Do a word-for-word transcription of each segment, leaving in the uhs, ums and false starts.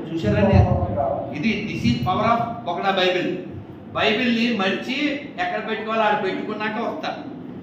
చూసారండి? ఇది this is power of ఒకడా బైబిల్. బైబిల్ని మర్చి ఎక్కడ పెట్టుకోవాలో ఆడ పెట్టుకున్నాక వస్తా.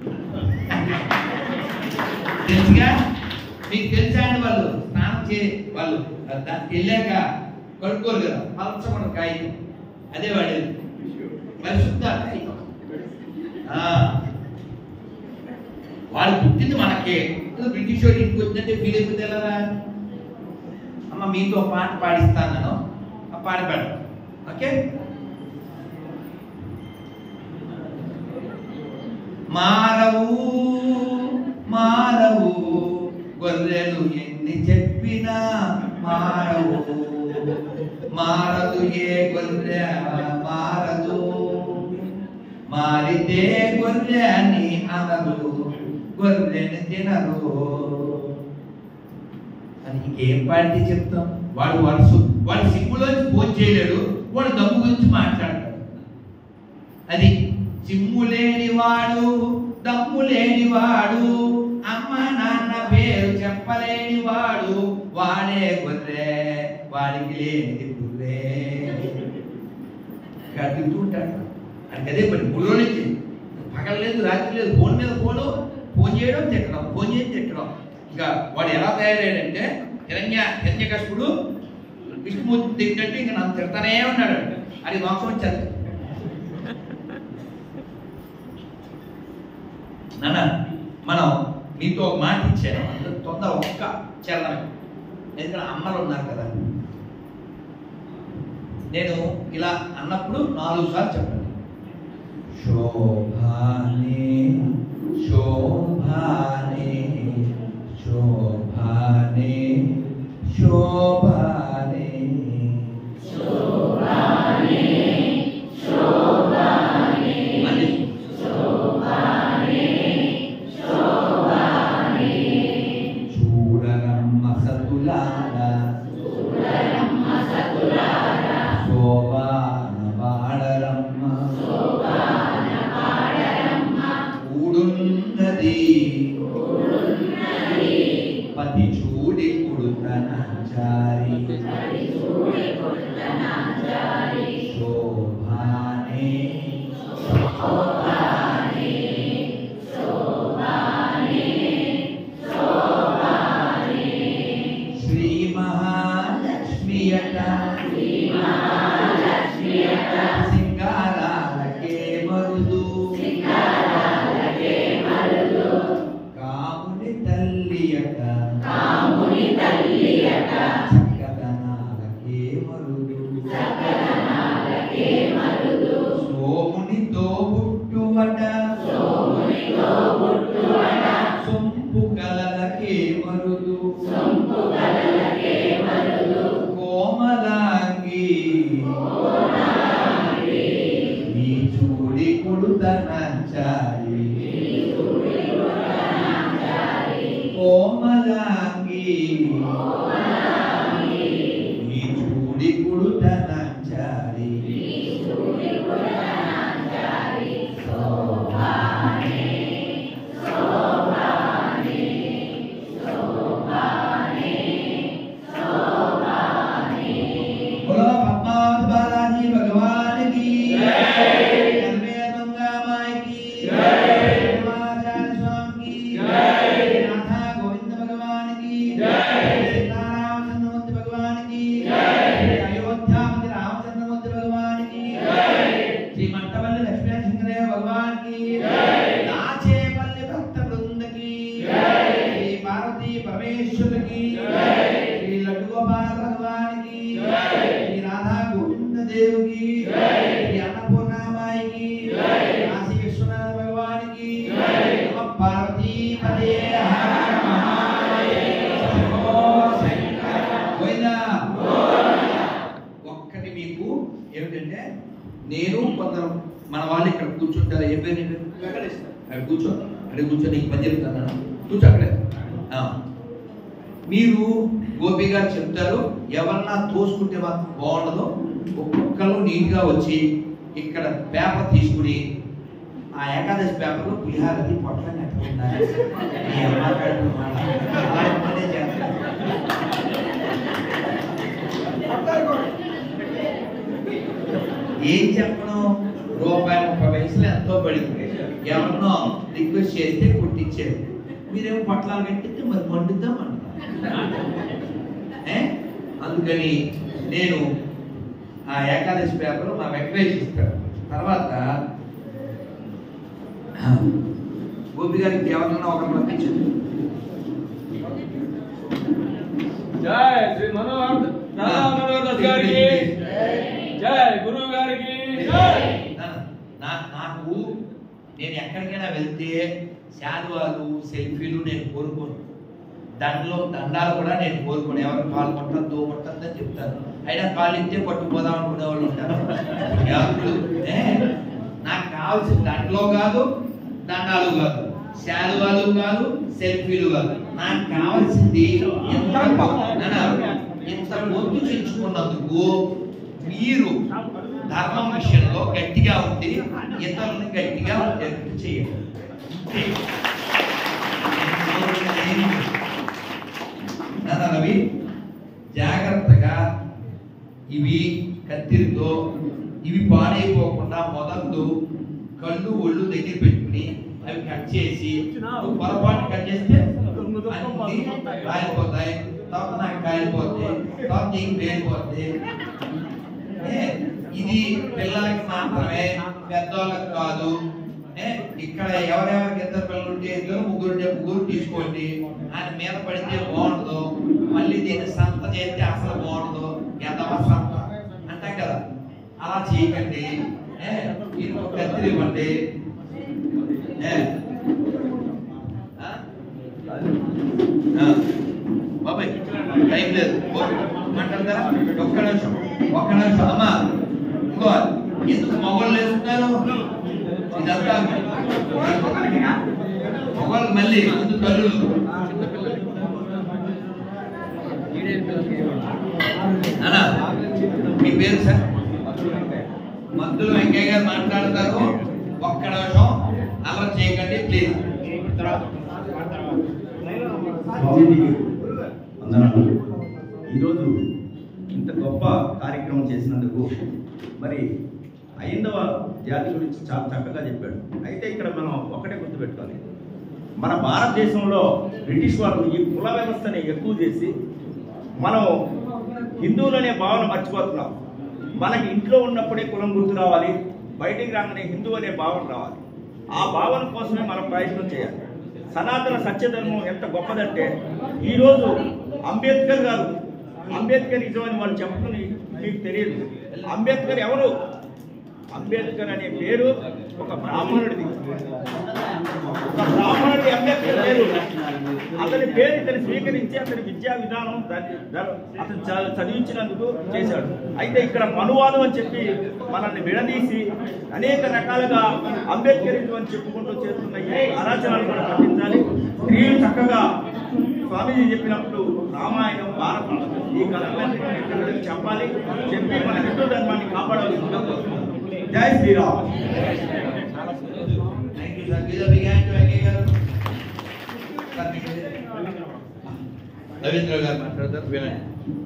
తెలుసుగా మీకు తెలుసా అండి? వాళ్ళు స్నానం చే వాళ్ళు దానికి వెళ్ళాక కడుక్కోరు కదా, పలచమని కాగితం, అదే వాడేది పరిశుద్ధ కాగితం. వాళ్ళు పుట్టింది మనకే. బ్రిటిష్ వాడు ఇంటికి వచ్చినట్టే ఫీల్ అయిపోతే ఎలా? అమ్మ మీతో పాట పాడిస్తాను, ఆ పాట పాడు. ఓకే. మారవు మారవు గొర్రెలు ఎన్ని చెప్పినా మారవు, మారదు ఏ గొర్రె మారదు, మారితే గొర్రె అని అనరు, గొర్రెని తినరు అని ఇంకేం పాడితే చెప్తాం? వాడు వాడు వాడు సిమ్ములోంచి ఫోన్ చేయలేడు, వాడు దమ్ము గురించి మాట్లాడతాడు. అది సిమ్ము లేనివాడు, దమ్ము లేనివాడు, అమ్మ నాన్న పేరు చెప్పలేనివాడు, వాడే గొర్రె, వాడికి లేనిది గుర్రే. అడుగుతూ ఉంటాడు. అంటే అదే పని మూడు రోజుల నుంచి పగలలేదు రాత్రి లేదు, ఫోన్ మీద ఫోను, ఫోన్ చేయడం తిట్టడం, ఫోన్ చేసి తిట్టడం. ఇంకా వాడు ఎలా తయారయ్యాడంటే హిరణ్య హిరణ్యకశిపుడు విష్ణుమూర్తి తిట్టినట్టు ఇంకా నన్ను తిడతానే ఉన్నాడు. అది మోక్షం వచ్చారు. నాన్న మనం మీతో ఒక మాట ఇచ్చాను, తొందర ఒక్క చరణం, ఎందుకంటే అమ్మలు ఉన్నారు కదా. నేను ఇలా అన్నప్పుడు నాలుగు సార్లు చెప్పండి. శోభానే శోభానే శోభానే శోభానే శోభానే శోభానే శోభానే శోభానే చూడరమ్మ సతులారా చూడరమ్మ సతులారా శోభాన వాడరమ్మ శోభాన వాడరమ్మ కూడున్నది కూడున్నది పతి చూడి కుడుతనాచారి పతి చూడి కుడుతనాచారి శోభానే శోభానే శోభానే శోభానే శ్రీ మహాలక్ష్మియట శ్రీ మహాలక్ష్మియట సింగారాలకే మరుదు సింగారాలకే మరుదు కాముని తల్లియట కాముని తల్లియట చక్కదనాలకే మరుదు చక్కదనాలకే మరుదు సోమునితో పుట్టువట సోమునితో పుట్టువట సొంపు కలలకే మరుదు సొంపు కలలకే మరుదు కోమలాంగి కోమలాంగి నీ చూడి కుడుతనాచారి చూడి కుడుతనాచారి కోమలాంగి కోమలాంగి నీ చూడి కుడుతనాచారి చూడి కుడుతనాచారి శోభానే శోభానే శోభానే శోభానే बोलो पद्मावत बालाजी भगवान की जय, जय गंगा माई की जय, रामाचार्य स्वामी की जय, नाथा गोविंद भगवान की जय, सीतारामचंद्रमूर्ति भगवान की जय, अयोध्यापति रामचंद्रमूर्ति भगवान की जय, श्री मट्टपल्ली लक्ष्मी सिंहदेव भगवान की जय, नाचेपल्ली भक्त वृंद की जय, श्री पार्वती परमेश्वर की जय, श्री लड्डू गोपाल भगवान की जय, श्री राधा गोविंद देव की जय, श्री अन्नपूर्णा माई की जय, काशी विश्वनाथ भगवान की जय, नमः पार्वती पते हर हर महादेव शंभो शंकर గోవిందా గోవిందా. ఒక్కటి మీకు ఏమిటంటే, నేను కొందరు మన వాళ్ళు ఇక్కడ కూర్చుంటారు. ఏ పేరు నీ పేరు? అక్కడ కూర్చో, అక్కడ కూర్చో, నీకు పని చెప్తాను. కూర్చో అక్కడే. మీరు గోపి గారు చెప్తారు, ఎవరన్నా తోసుకుంటే మాత్రం బాగుండదు. ఒక్కొక్కరు నీట్గా వచ్చి ఇక్కడ పేపర్ తీసుకుని ఆ ఏకాదశి పేపర్లో పులిహారది పొట్ల నెట్టుకున్నారు. అలా పనే చేస్తారు. ఏం చెప్పడం, రూపాయి ముప్పై పైసలు ఎంతో పడింది, ఎవరినో రిక్వెస్ట్ చేస్తే కుట్టించేది, మీరేమో పొట్లాలు కట్టిస్తే మరి వండుద్దాం అంటారు. అందుకని నేను ఆ ఏకాదశి పేపర్ మా వెంకటేష్ ఇస్తాడు. తర్వాత గోపి గారికి ఎవరన్నా ఒకరు పంపించండి. జై శ్రీ మనోహర్ మనోహర్ గారికి జై, గురువు గారికి జై. నాకు నేను ఎక్కడికైనా వెళ్తే శాలువాలు సెల్ఫీలు నేను కోరుకోను, దండలో దండాలు కూడా నేను కోరుకోను. ఎవరు కాలు కొట్టద్దు దోముంటుందని చెప్తాను, అయినా కాలు ఇస్తే పట్టుకుపోదాం అనుకునే వాళ్ళు ఉంటారు. నాకు కావాల్సిన దండలో కాదు, దండాలు కాదు, శాలువాలు కాదు, సెల్ఫీలు కాదు. నాకు కావాల్సింది ఎంత ఇంత గొంతు చేర్చుకున్నందుకు మీరు ధర్మం విషయంలో గట్టిగా ఉండి ఇతరులను గట్టిగా చేయండి. రవి జాగ్రత్తగా ఇవి కత్తిరితో ఇవి పాడైపోకుండా మొదలు కళ్ళు ఒళ్ళు దగ్గర పెట్టుకుని అవి కట్ చేసి, పొరపాటు కట్ చేస్తే అన్ని కాలిపోతాయి, తర్వాత నాకు కాలిపోతాయి, తర్వాత నీకు పేలిపోతాయి. ఇది పిల్లలకి మాత్రమే, పెద్దవాళ్ళకి కాదు. ఇక్కడ ఎవరెవరికి ఇద్దరు పిల్లలు ఉంటే ఇద్దరు, ముగ్గురు ఉంటే ముగ్గురు తీసుకోండి. ఆయన మీద పడితే బాగుండదు, మళ్ళీ దీన్ని సంత చేస్తే అసలు బాగుండదు, ఎంతవ సంత అంటాం కదా, అలా చేయకండి. ఇది కత్తిరి ఇవ్వండి. బాబాయ్ టైం లేదు, మాట్లాడతారా? ఒక్క నిమిషం ఒక్క నిమిషం అమ్మా. ఇంకో ఎందుకు మొగోళ్ళు వేస్తున్నారు ఇదంతా? మొగోళ్ళకి మళ్ళీ ముందు కళ్ళు. అన్నా మీ పేరు సార్? మద్దులు వెంకయ్య గారు మాట్లాడతారు. ఒక్క నిమిషం అలా చేయకండి ప్లీజ్. ఈరోజు ఇంత గొప్ప కార్యక్రమం చేసినందుకు మరి ఐదవ జాతి గురించి చాలా చక్కగా చెప్పాడు. అయితే ఇక్కడ మనం ఒకటే గుర్తుపెట్టుకోవాలి, మన భారతదేశంలో బ్రిటిష్ వాళ్ళు ఈ కుల వ్యవస్థని ఎక్కువ చేసి మనం హిందువులనే భావన మర్చిపోతున్నాం. మనకి ఇంట్లో ఉన్నప్పుడే కులం గుర్తు రావాలి, బయటికి రాగానే హిందూ అనే భావన రావాలి. ఆ భావన కోసమే మనం ప్రయత్నం చేయాలి. సనాతన సత్యధర్మం ఎంత గొప్పదంటే ఈరోజు అంబేద్కర్ గారు అంబేద్కర్ నిజమని వాళ్ళు చెప్పుకుని మీకు తెలియదు. అంబేద్కర్ ఎవరు? అంబేద్కర్ అనే పేరు ఒక బ్రాహ్మణుడిది. ఒక బ్రాహ్మణుడి అంబేద్కర్ పేరు. అతని పేరు ఇతను స్వీకరించి అతని విద్యా విధానం అతను చదివించినందుకు చేశాడు. అయితే ఇక్కడ మనువాదం అని చెప్పి మనల్ని విడదీసి అనేక రకాలుగా అంబేద్కరిజం అని చెప్పుకుంటూ చేస్తున్న ఈ ఆరాచనాలు మనం పట్టించాలి. స్త్రీలు చక్కగా స్వామీజీ చెప్పినప్పుడు రామాయణం, భారతం ఈ కథలను చెప్పాలి, చెప్పి మన హిందూ ధర్మాన్ని కాపాడాలి. జై శ్రీరామ్. రవీంద్ర గారు మాట్లాడతారు, వినండి.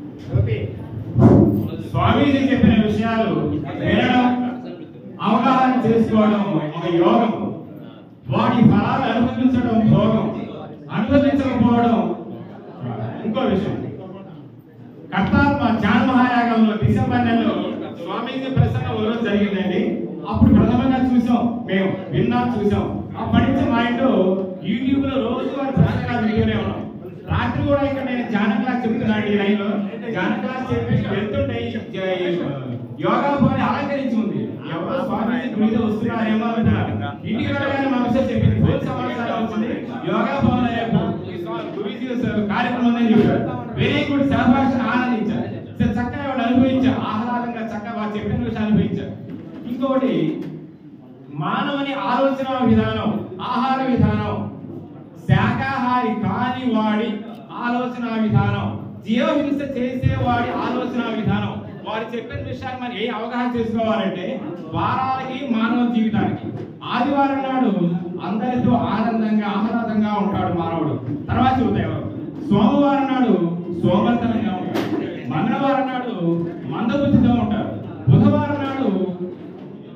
స్వామీజీ చెప్పిన విషయాలు వినడం, అవగాహన చేసుకోవడం ఒక యోగం. వాటి ఫలాలు అనుభవించడం భోగం, అనుభవించకపోవడం ఇంకో విషయం. కర్తాత్మ జ్ఞాన మహాయాగంలో డిసెంబర్ నెలలో స్వామీజీ ప్రసంగం రోజు జరిగిందండి. అప్పుడు ప్రథమంగా చూసాం, మేము విన్నాం, చూసాం. అప్పటి నుంచి మా ఇంట్లో యూట్యూబ్ లో రోజు వారి ప్రసంగాలు వింటూనే ఉన్నాం. రాత్రి కూడా ఇక్కడ నేను ధ్యాన క్లాస్ చెప్తున్నాను. ఈ లైన్ లో ధ్యాన క్లాస్ చెప్పి వెళ్తుంటే యోగా భవన్ అలంకరించి ఉంది. ఎవరు స్వామీజీ గుడితో వస్తున్నారేమో అంటున్నారు. ఇంటికి వెళ్ళగానే మా విషయం చెప్పింది, ఫోన్ సమాచారం వచ్చింది, యోగా భవన్ గురుజీ కార్యక్రమం ఉందని చెప్పారు. వెరీ గుడ్, సహభాషణ ఆనందించారు. చక్కగా వాళ్ళు అనుభవించారు, ఆహ్లాదంగా చక్కగా వాళ్ళు చెప్పిన విషయం అనుభవించారు. ఇంకొకటి, మానవుని ఆలోచన విధానం, ఆహార విధానం, శాకాహారి కాని వాడి ఆలోచన విధానం, జీవహింస చేసేవాడి ఆలోచన విధానం, వారు చెప్పిన విషయాన్ని మనం ఏ అవగాహన చేసుకోవాలంటే వారాలకి మానవ జీవితానికి. ఆదివారం నాడు అందరితో ఆనందంగా ఆహ్లాదంగా ఉంటాడు మానవుడు. తర్వాత చూద్దాం, సోమవారం నాడు సోమర్తనంగా ఉంటాడు, మంగళవారం నాడు మందబుద్ధితో ఉంటారు, బుధవారం నాడు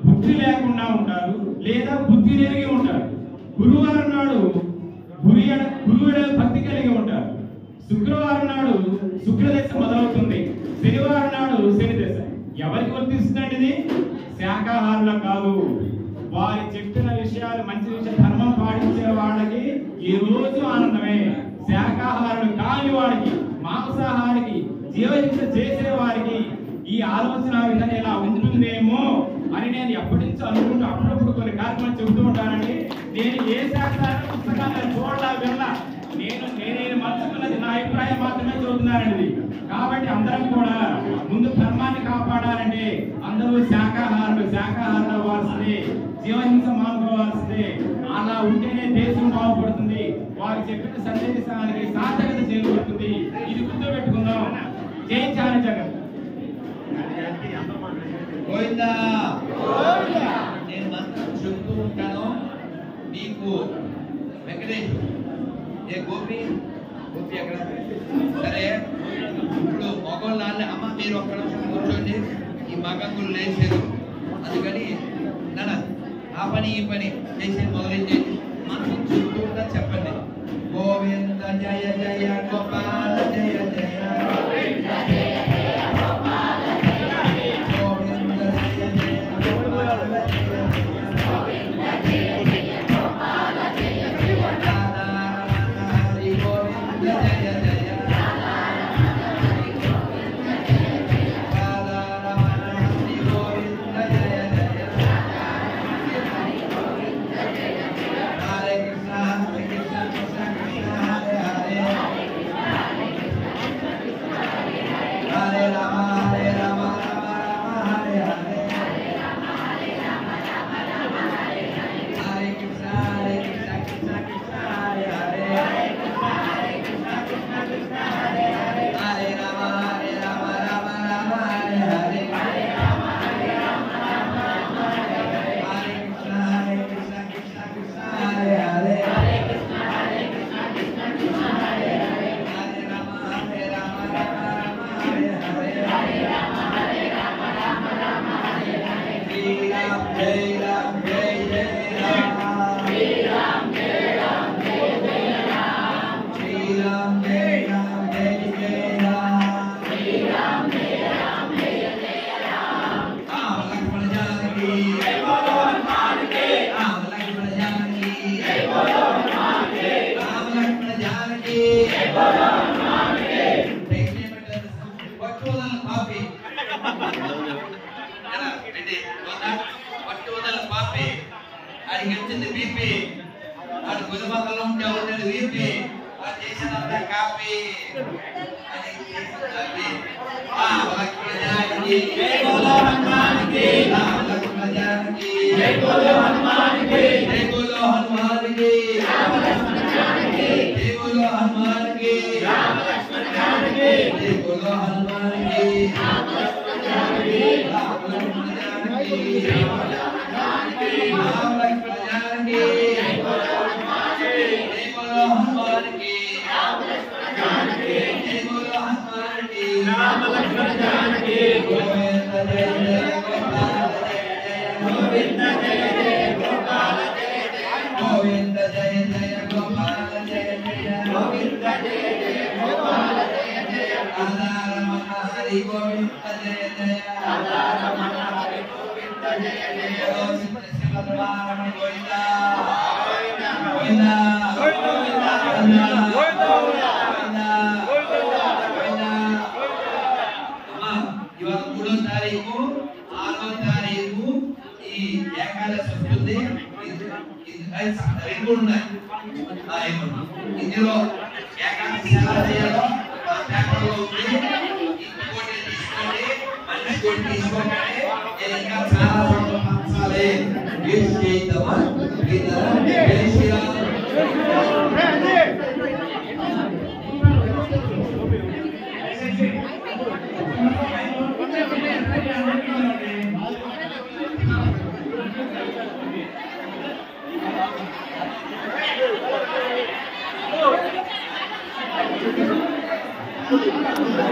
బుద్ధి లేకుండా ఉంటారు లేదా బుద్ధి ఎరిగి ఉంటారు. గురువారం నాడు గురి గురువుడ భక్తి కలిగి ఉంటారు. శుక్రవారం నాడు శుక్రదశ మొదలవుతుంది. శనివారం నాడు శని దశ. ఎవరికి వర్తిస్తుందండి ఇది? శాకాహారులకు కాదు. వారి చెప్పిన విషయాలు మంచి విషయం ధర్మం పాటించే వాళ్ళకి ఈ రోజు ఆనందమే. శాకాహారులు కాని వాడికి, మాంసాహారికి, జీవహింస చేసే వారికి ఈ ఆలోచన విధానం ఇలా ఉంటుందేమో అని నేను ఎప్పటి నుంచో అనుకుంటూ అప్పుడప్పుడు కొన్ని కార్యక్రమాలు చెబుతూ ఉంటానండి. నేను ఏ శాస్త్రాల పుస్తకాలను చూడాల విన్నా నేను నేనేది మర్చుకున్నది నా అభిప్రాయం మాత్రమే చదువుతున్నానండి. కాబట్టి అందరం కూడా ముందు ధర్మాన్ని కాపాడాలంటే అందరూ శాకాహారులు శాకాహారులు అవ్వాల్సిందే, జీవహింస మానుకోవాల్సిందే. అలా ఉంటేనే దేశం బాగుపడుతుంది. వారు చెప్పిన సందేశానికి సార్థకత చేకూరుతుంది. ఇది గుర్తుపెట్టుకుందాం. జై చారి జగన్. గోవిందా నేను మంత్రం చెబుతూ ఉంటాను. నీకు వెంకటేష్ ఏ గోపి గోపి అక్కడ సరే. ఇప్పుడు మగవాళ్ళు నాన్న అమ్మ మీరు ఒక్క నిమిషం కూర్చోండి. ఈ మగంగులు లేచారు అందుకని నాన్న ఆ పని ఈ పని చేసి మొదలైంది. మంత్రం చెబుతూ ఉంటా చెప్పండి. గోవింద జయ జయ గోపాల జయ జయ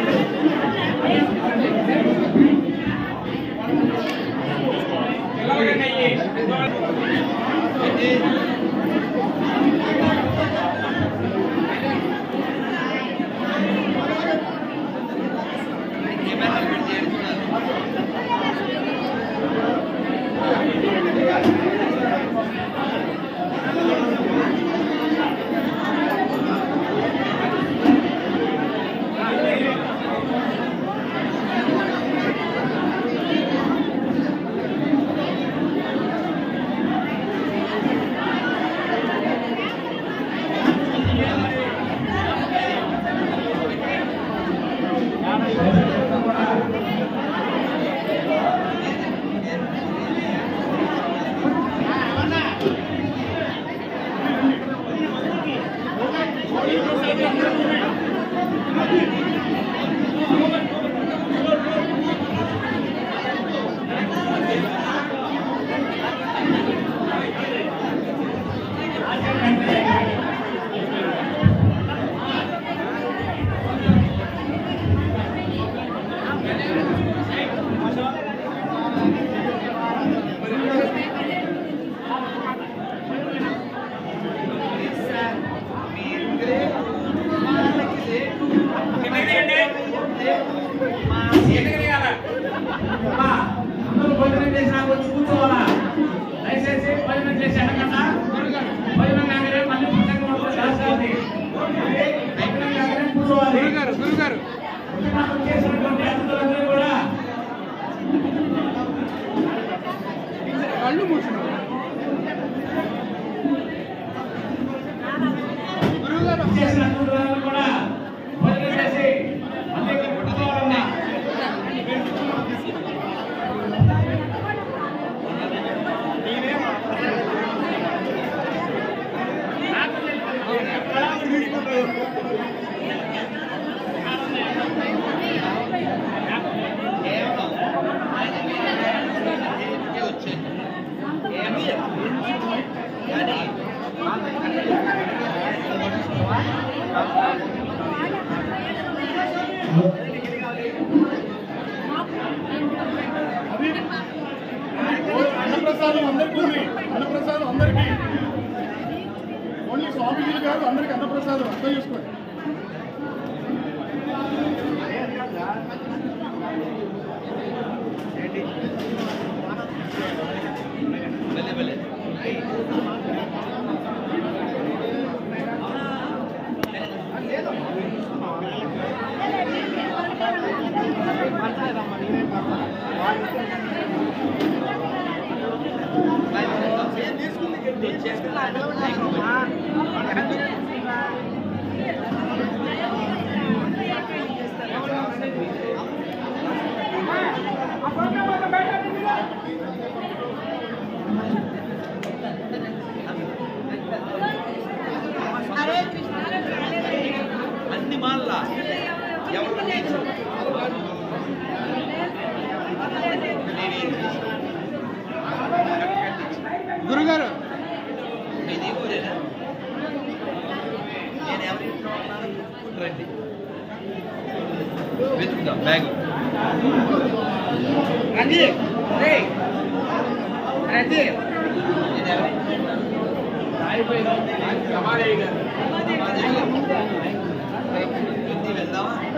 Hello. అందరూ భోజనం చేసినా వచ్చి కూర్చోవాలా దయచేసి భోజనం చేసి అడగండి భోజనం కాగానే మళ్ళీ పుస్తకం రాసుకోవాలి కూర్చోవాలి గురుగారు చేసినటువంటి అతిథులందరూ కూడా కళ్ళు మూసుకున్నారు గురుగారు చేసిన అతిథులందరూ కూడా భోజనం చేసి మళ్ళీ కూర్చోవాలన్నా అన్నప్రసాదం అందరికీ ఉంది. అన్నప్రసాదం అందరికీ ఓన్లీ స్వామీజీలు కాదు, అందరికీ అన్నప్రసాదం అర్థం చేసుకోండి. అన్ని మాల్లా గురుగారు ఇది ఊరేనా నేను ఎవరింట్లో ఉన్నాను రండి వెతుకుదాం బ్యాగ్ రండి రండి నేను ఎవరింట్లో ఉన్నాను వెళ్దామా